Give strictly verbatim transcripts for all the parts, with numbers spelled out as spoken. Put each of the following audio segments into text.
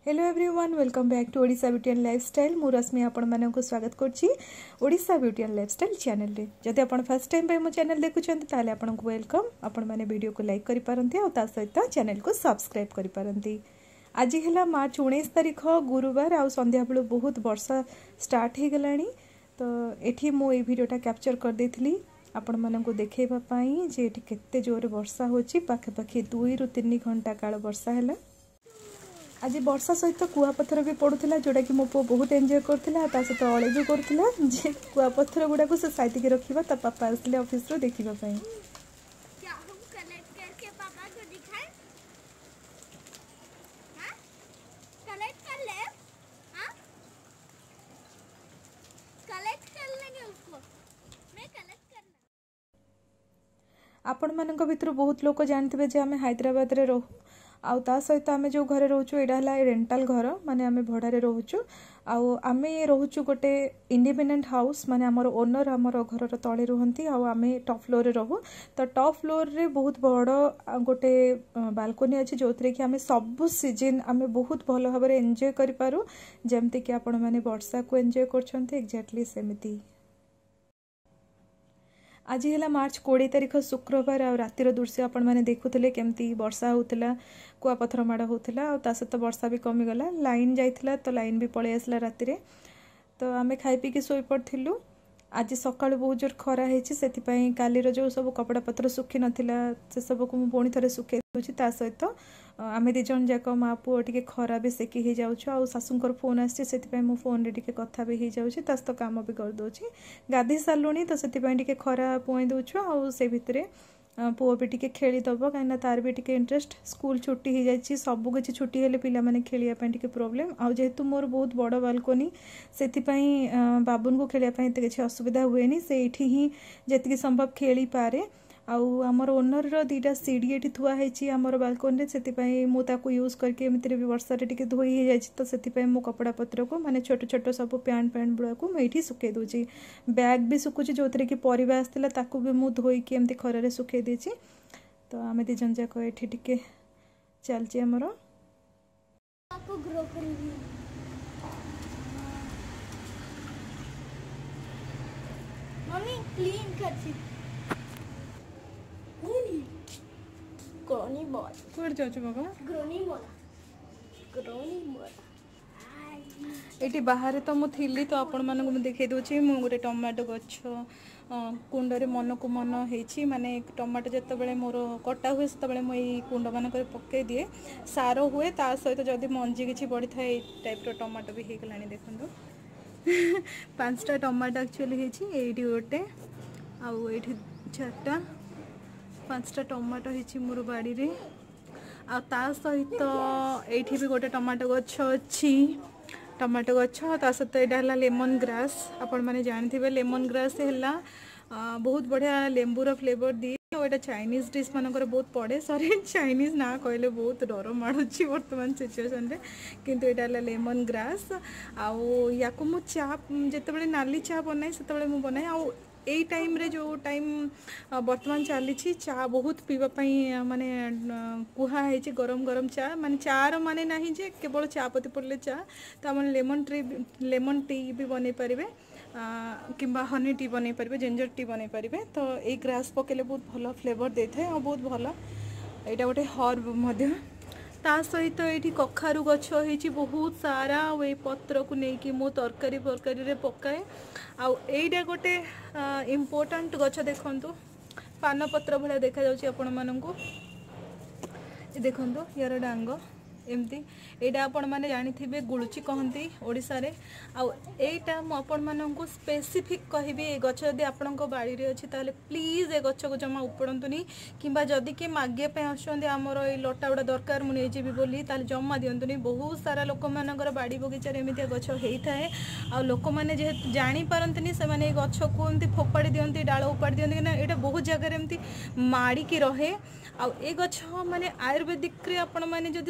Hello everyone welcome back to Odisha beauty and lifestyle मु रश्मि आपण मानक स्वागत करछि Odisha beauty and lifestyle channel रे। जदि आपण फर्स्ट टाइम पे मो चैनल देखुछन्ते ताले आपण को वेलकम। आपण माने वीडियो को लाइक करि पारंती और ता सहित चैनल को सब्सक्राइब करि पारंती। आज है मार्च उन्नीस तारिख गुरुवार आ संध्या बेलू बहुत वर्षा स्टार्ट हो गलानी। तो एठी मो ए वीडियोटा कैप्चर कर देथिली आपण मानक देखैबा पई जे एठी केते जोर वर्षा होची। पाखे पाखे दुई रु तीन घंटा काल वर्षा हैला। आज वर्षा सहित कुआपथर भी पड़ूला जोटा कि मो पु बहुत एंजॉय करथिला। ता सहित अळे भी करथिला जे कुआपथर गुडा को से साइड के रखिबा। ता पापा आसले ऑफिस रो देखिबा पई। क्या हम कलेक्ट करके पापा को दिखाएं? हां कलेक्ट कर ले। हां कलेक्ट कर लेंगे उसको। मैं कलेक्ट करना। आपण मानक भितर बहुत लोक जानथिबे जे हमें हैदराबाद रे रहू आउ ता सहित आमे जो घरे रोचु एडा हला रेंटल घर माने आमे भड़ारे रोचु। आउ आमे रोचु गोटे इंडिपेंडेंट हाउस माने हमर ओनर हमर घरर तळे रहंती आउ आमे टॉप फ्लोर रे रहू। तो टॉप फ्लोर रे बहुत बड़ गोटे बालकोनी अछि जोथरे कि आमे सब सीजन आमे बहुत भलो भाबरे एन्जॉय करि पारू। जेमते कि आपण माने वर्षा को एन्जॉय करछन्ते एक्जेक्टली सेमिति। आज है मार्च कोड़े तारिख शुक्रवार आ रातिर दृश्य आपण मैंने देखुले केमती वर्षा होता कुआपथर माड़ होता आ सहित वर्षा भी कमीगला। लाइन जाइथिला तो लाइन भी पलि आसला रातिर। तो आमे खाई पी के सोई पड़थिलु। आज सकाळु बहुत जोर खरा होइछि सेतिपई कालीर जो सब कपड़ा पत्र सुखी नथिला से सब को मु पुणी थरे सुखे दोछि। ता सहित आमे दि जन जाक मा पुओ टिके खरा भी सेकी हे जाउछु। आ सासुंकर फोन आछि सेतिपई मु फोन रे टिके कथा भी हे जाउछि। तास तो काम भी कर दोछि। गाधी सालुणी तो सेतिपई टिके खरा पुई दोछु। आ से भितरे पुओ भी टिके खेली दबो काइना तार भी टिके इंटरेस्ट। स्कूल छुट्टी हो जाइछि सब किछि छुट्टी हेले पिला माने खेलिया पई टिके प्रॉब्लम। आ जेहेतु मोर बहुत बड़ बालकोनी सेतिपई बाबुन को खेलिया पई ते किछि असुविधा हुएनी। से एठी ही जेतिकी संभव खेली पारे। आउ आमर ओनर रो दीटा सीडी एठी थुआ हेछि आमर बालकोनी रे सेतिपई मु ताकू यूज करके एमितिरे भी वर्षा रे टिके धोई हे जाइछि। तो सेतिपई मु कपड़ा पत्र को माने छोट छोट सब पैंट पैंट बुड़ा को एठी सुके दोछि। बैग भी सुकुछि जोथरे कि परिबा आस्तिला ताकू भी मु धोई के एमिति खरा रे सुके देछि। तो आमे दि जन जाक एठी टिके चलछि हमर आपको ग्रो करेंगे। मम्मी क्लीन करछि। ग्रोनी बॉल कोड जाउछु बाबा ग्रोनी बॉल ग्रोनी बॉल एटी बाहर तो मु थिली। तो आपण मानक मु देखै दोछि मु गोटे टमाटो गछ कुंड रे मन को मन हेछि। माने टमाटो जते बेले मोर कटा हुए सेते बेले मु ई कुंड मानक रे पक्के दिए सार हुए। ता सहित जदी मंजी किछि बढी थाए ए टाइप रो टमाटो भी हे गलानी देखंदो। पांचटा टमाटो एक्चुअली हेछि एडी गोटे आ एठी चारटा पांचटा टमाटो हेछि मोर बाड़ी रे। आ ता सहित एठी भी गोटे टमाटो गछ अछि टमाटो गछ। ता सहित एडा हला लेमन ग्रास आपण माने जानथिबे लेमन ग्रास हैला बहुत बढ़िया लेंबूर फ्लेवर दिए। एटा चाइनीज डिश मानकर बहुत पड़े सॉरी चाइनीज ना कहले बहुत डर मारुछि वर्तमान सिचुएशन रे। किंतु एटा हला लेमन ग्रास आउ याको मु चा जते बेले नाली चा बनाई सेते बेले मु बनाई। आउ एई टाइम रे जो टाइम वर्तमान चली चा बहुत पीवा माने कुहा है गरम गरम चा माने चार माने नाही जे केवल चा पत्ती पड़ले चा। तो मैंने लेमन टी लेमन टी भी बनै पारे किंबा हनी टी बनै पारे जिंजर टी बनै पारे। तो ये ग्रास पकेले बहुत भल फ्लेवर दे थाए और बहुत भल यहाँ गोटे हर्ब मध्य। ता सहित ये कखारु गछ होइछि बहुत सारा वे पत्र को लेकिन मो तरकारी फरकारी रे पकाए। आउ एइडा गोटे इम्पोर्टेंट गछ देखंतु पान पत्र भला देखा जाउछि आपण मानंकु देखंतु यार डांग एमती एटा आपण माने जानिथिबे गुळुची कहंती ओडिसा रे। आ एटा मो आपण मानंकु स्पेसिफिक कहबी ए गछ जदी आपणको बाड़ी रे अछि ताले प्लीज ए गछ को जमा उपड़ंतुनी किंबा जदी के मागे पे आछंदी हमर ए लटा उडा दरकार मु नै जेबी बोली ताले जमा दियंतुनी। बहुत सारा लोक मानकर बाड़ी बगीचा रे एमितिया गछ हेई थाए। आ लोक माने जे जानि पारंतनी से माने ए गछ को एमती फोपाडी दियंती डाळ उपाडी दियंती ना एटा बहुत जगह रे एमती माडी की रहे। आ ए गछ माने आयुर्वेदिक रे आपण माने जदी सर्च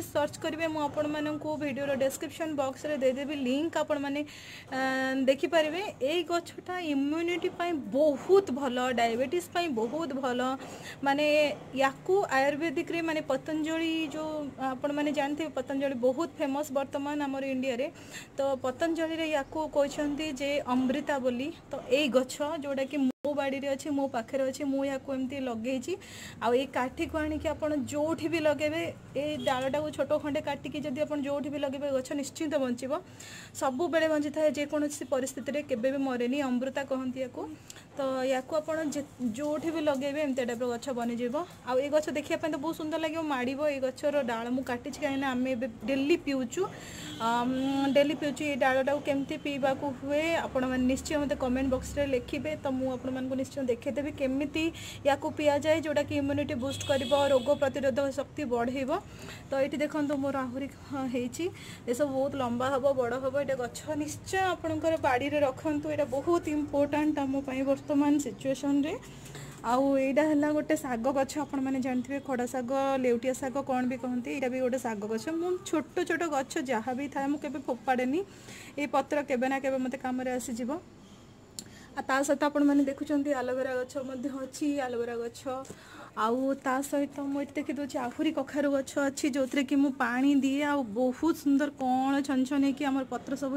करेंगे मुझे आपण मानू भिडियो डिस्क्रिप्शन बॉक्स रे देदेवी लिंक आपण मैंने देखिपारे। ये गछटा इम्यूनिटी बहुत भल, डायबिटीज बहुत भल, माने याकू आयुर्वेदिक रे माने पतंजलि जो आपण मैंने जानते पतंजलि बहुत फेमस वर्तमान आमर इंडिया रे। तो पतंजलि रे याकू कहते जे अमृता बोली। तो यही गछ जोड़ा कि मो बाड़ी अच्छे मो पाखे अच्छे मुझे एमती लगे आई काठी को आणिक आप जो भी लगे ये डालटा को छोट खंडे काटिकी जब आप जो भी लगे गछ निश्चिंत बचब, सब बेले बंची था जेकोसी परिस्थिति में केवे भी मरेनी। अमृता कहती या तो या जो भी लगे एमती टाइप गछ बनीज। आ ये गछ देखा तो बहुत सुंदर लगे माड़ ये गचर डाल मुझे काटी कहीं आम डेली पीऊचु डेली पीऊचु ये डालटा को केमती पीवा हुए आपण मैंने निश्चय मत कमेंट बॉक्स रे लिखिबे। तो मुझे निश्चय देखदेवी केमी या पिया जाए जोटा कि इम्यूनिटी बुस्ट कर रोग प्रतिरोधक शक्ति बढ़ेब। तो ये देखो मोर आहरी ये सब बहुत लंबा हम बड़ हम ये गछ निश्चय आपंकर बाड़ी में रखु। ये बहुत इम्पोर्टाट आम वर्तमान सिचुएसन रे। आउ एटा है गोटे साग गछ आपण मैंने जानते खड़ा साग लेउटिया साग कौन भी कहते यहाँ भी गोटे साग गछ। मु छोट छोट गछ जहाँ भी थाए मुझे फोपाड़ेनी ये पत्र केबे ना केबे मते काम रे आसीजिव। आ ता सहित आपण मैंने देखुं एलोवेरा गछ अच्छी एलोवेरा गछ आउ ता सहित मुझे देखी दूसरी आहुरी कखारु गछ अच्छी जो थे कि मुझे पानी दिए आ बहुत सुंदर कौन छन छन होकर आम पत्र सब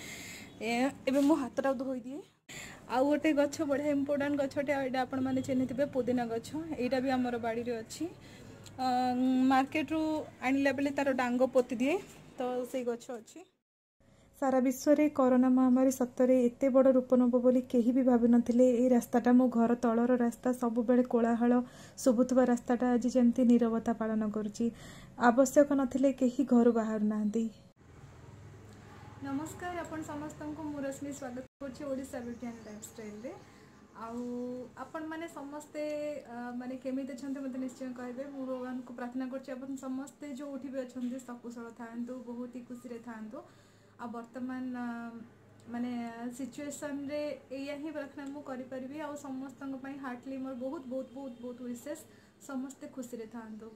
हो मो हाथटा धोई दिए। आउ गोटे गछ बढ़िया इम्पोर्टाट गछटे यहाँ आपण मैंने चिन्ह पुदीना गछ यहाँ भी आमर बाड़ी रे अच्छी मार्केट रू आणला बेले तार डांग पोती दिए। तो से गछ अच्छी सारा विश्व रे कोरोना महामारी सतरे एते बड़ रूप नब बोली केही भी भाभी नथिले। ए रास्ताटा मो घर तलर रास्ता सब बेले कोलाहल शुभुथबा रास्ताटा आज जेमती नीरवता पालन करुची। आवश्यक नथिले केही घर बाहर नांती। नमस्कार आपण समस्त को मु रश्मि स्वागत करछि ओडिशा ब्यूटी एंड लाइफस्टाइल रे। आउ आपण माने समस्ते माने केमिते छन्ते मते निश्चय कहबे। मु भगवान को प्रार्थना करछि आपण समस्ते जो उठी भी अछन्ते सकुशल थांतु, बहुत ही खुशी रे थांतु। आ वर्तमान माने सिचुएशन रे एया ही प्रार्थना मु करि परिबी। आ समस्त पई हार्टली मोर बहुत बहुत बहुत बहुत विशेष समस्ते खुशी रे थांतु।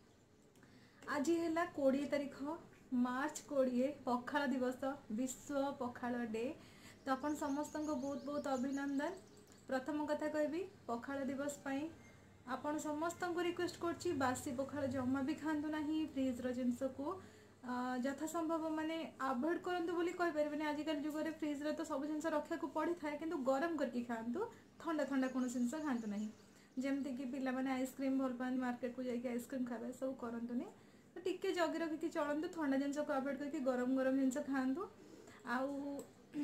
आज हैला बीस तारीख मार्च बीस पखाल दिवस विश्व पखाल डे। तो अपन समस्त को बहुत बहुत अभिनंदन। प्रथम कथा कहबी पखाल दिवस पाई आपण समस्त को रिक्वेस्ट करछि बासी पखाल जमा भी खांतु नाही। फ्रिज रो जिंस को यथा संभव माने अवॉइड करंतु बोली कहि परबेनी। आजिकल जुग रे फ्रिज रे तो सब जिंस रखा को पड़ी थाए किंतु गरम करके खांतु, ठंडा ठंडा कोन जिंस खांतु नाही। जेमति कि पिला माने आइसक्रीम भल पान मार्केट को जाके आइसक्रीम खाबे सब करंतु नहीं। तो टिके जगी रखिकी चलतु, ठंडा जिनस को अवॉइड करके गरम गरम जिनस खातु। आउ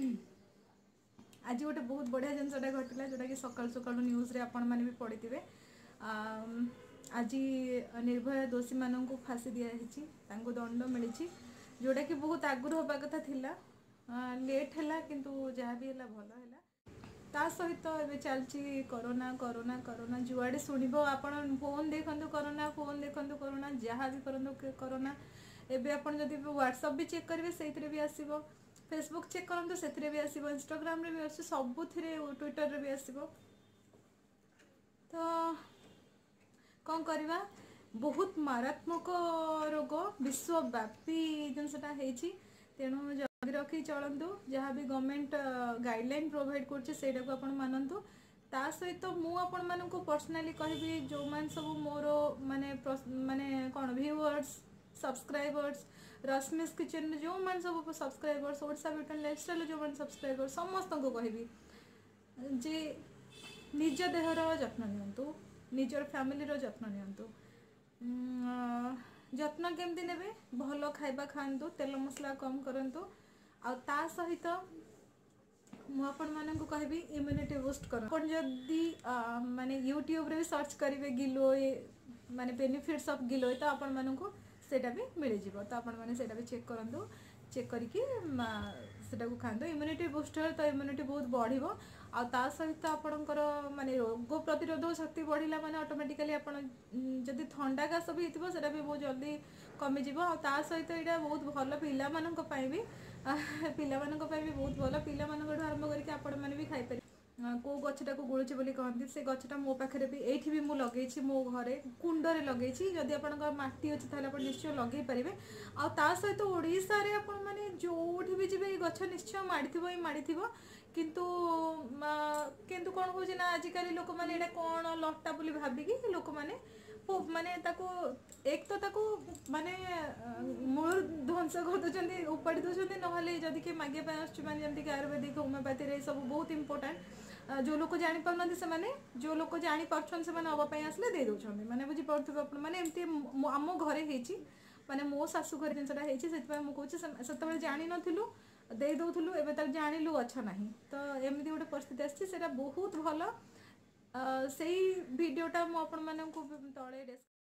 आज गोटे बहुत बढ़िया जिनसटा घटला जोटा कि सकाल सकाल न्यूज रे आपण माने भी पढ़ी। आज निर्भया दोषी मानन को फांसी दिया हिची, तांको दंड मिली जोटा कि बहुत आगुर होबा कथा थिला, लेट हैला किंतु जहाँ भी हैला भल हैला। ता सहित ए चलची कोरोना कोरोना कोरोना जुआड़े शुणव आपण फोन देखु कोरोना फोन देखु कोरोना जहाँ भी करूँ कोरोना। एबे आपण जदि व्हाट्सएप भी चेक करेंगे से भी आसो, फेसबुक चेक करूँ से भी आसो, इंस्टाग्राम रे भी आस, सबुथिरे ट्विटर रे भी आसो। तो कौन करवा बहुत मारात्मक रोग विश्वव्यापी जिनसटा होती। तेणु जगी रखी चलतु, जहाँ भी गवर्नमेंट गाइडलाइन प्रोवाइड कर आपण मानतु। ता सहित मु आपण मानक पर्सनाली कहबी जो मान सब मोर माने माने कौन व्यूअर्स सब्सक्राइबर्स रश्मिस किचन जो मान सब subscribers Odisha beauty and lifestyle जो मान सब्सक्राइबर समस्त को कहबी जे निज देहर जत्न नियंतु, निजर फैमिली जत्न नियंतु। जत्न केमती नेबे भल खाइबा खांतु, तेल मसला कम करंतु। आ ता सहित मु आपण मानक कहबी इम्यूनिटी बूस्ट कर। अपन जदी माने यूट्यूब रे सर्च करिवे गिलोय माने बेनिफिट्स ऑफ गिलोय तो आपण मानक सेटा भी मिल जिवो। तो आपण माने सेटा भी चेक करंतु, चेक करके सेटा को खांतु। इम्यूनिटी बूस्टर तो इम्यूनिटी बहुत बढ़िबो। आ ता सहित आपणकर माने रोग प्रतिरोधक शक्ति बढ़िला माने ऑटोमेटिकली आपण जदी ठंडा कास भी हितबो सेटा भी बहुत जल्दी कमी जिवो। आ ता सहित एटा बहुत भल पिला मानक पई भी पिला मानक पई भी बहुत भल। पिला मानक आरंभ करके आपण माने भी खाइ पारि को गछटा को गुळुची बोली कहती से गछटा मो पाखे भी एठी भी मु लगे मो घरे कुंडरे लगे जदि आप माटी अच्छी ताले आप निश्चय लगे पारे आ ता सहित ओडिशा रे आपण माने जोठी भी जिबे गछ निश्चय माड़ीथिबो ही माड़ीथिबो किंतु किंतु कोन होजे ना आजिकली लोक माने एटा कोन लट्टा बोली भाबिकी लोक माने माने ताको एक तो ताको माने मूल ध्वंस कर दउछन्ती उपाड़ी दउछन्ती नहले जदि के मागे पाए आछी माने जेमति के आयुर्वेदिक होमियोपैथी रे सब बहुत इंपोर्टेंट जो लोक जानि पाउनथि से माने जो लोक जानि परछन से माने अबा पाए आसले दे दउछन्ती माने बुझी पड़थबे अपन माने एमति आम घरे हेची माने मो सासु घर जिनसटा हेची सेतबा मु कहूची सेतबे जानि नथिलु दे दउथुलु एबे त जानिलु अच्छा नाही तो एमति गोटे परिस्थिति आछि सेटा बहुत भलो से भिडियोटा मु आपण मानक तळे